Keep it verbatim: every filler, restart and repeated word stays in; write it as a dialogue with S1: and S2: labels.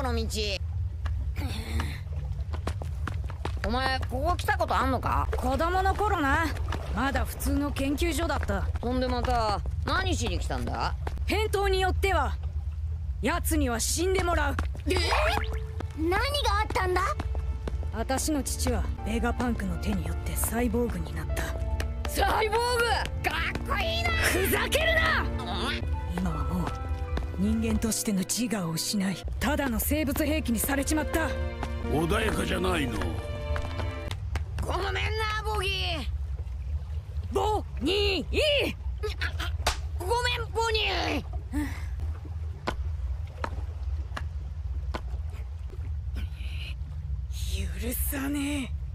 S1: の道。お前ここ来たことあんのか？
S2: 子供の頃な。まだ普通の研究所だった。
S1: ほんでまた何しに来たんだ？
S2: 返答によっては奴には死んでもらう。
S3: え？何があったんだ？
S2: 私の父はベガパンクの手によってサイボーグになった。
S1: サイボーグかっこいいな。
S2: ふざけるな。今はもう人間としての自我を失い、ただの生物兵器にされちまった。
S4: 穏やかじゃないの。
S1: ごめんなボギー。
S2: ボニー。
S1: ごめんボニー。
S2: 許さねえ。